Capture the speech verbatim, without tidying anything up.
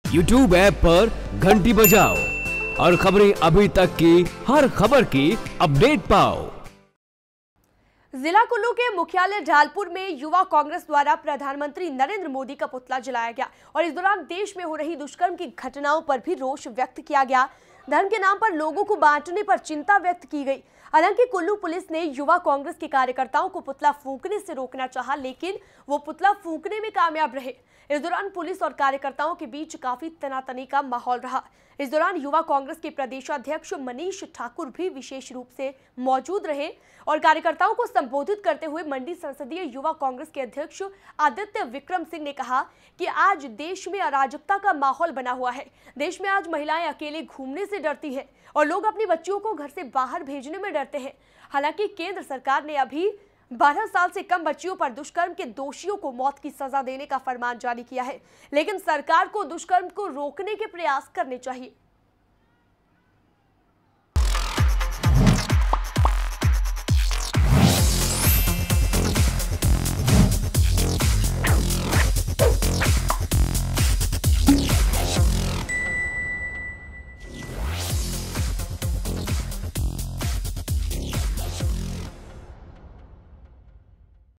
YouTube app पर घंटी बजाओ और खबरें अभी तक की हर खबर की अपडेट पाओ। जिला कुल्लू के मुख्यालय ढालपुर में युवा कांग्रेस द्वारा प्रधानमंत्री नरेंद्र मोदी का पुतला जलाया गया और इस दौरान देश में हो रही दुष्कर्म की घटनाओं पर भी रोष व्यक्त किया गया। धर्म के नाम पर लोगों को बांटने पर चिंता व्यक्त की गई। हालांकि कुल्लू पुलिस ने युवा कांग्रेस के कार्यकर्ताओं को पुतला फूंकने से रोकना चाहा, लेकिन वो पुतला फूंकने में कामयाब रहे। इस दौरान पुलिस और कार्यकर्ताओं के बीच काफी तनातनी का माहौल रहा। इस दौरान युवा कांग्रेस के प्रदेशाध्यक्ष मनीष ठाकुर भी विशेष रूप से मौजूद रहे और कार्यकर्ताओं को संबोधित करते हुए मंडी संसदीय युवा कांग्रेस के अध्यक्ष आदित्य विक्रम सिंह ने कहा कि आज देश में अराजकता का माहौल बना हुआ है। देश में आज महिलाएं अकेले घूमने से डरती है और लोग अपनी बच्चियों को घर से बाहर भेजने में डरते हैं। हालांकि केंद्र सरकार ने अभी बारह साल से कम बच्चियों पर दुष्कर्म के दोषियों को मौत की सजा देने का फरमान जारी किया है, लेकिन सरकार को दुष्कर्म को रोकने के प्रयास करने चाहिए।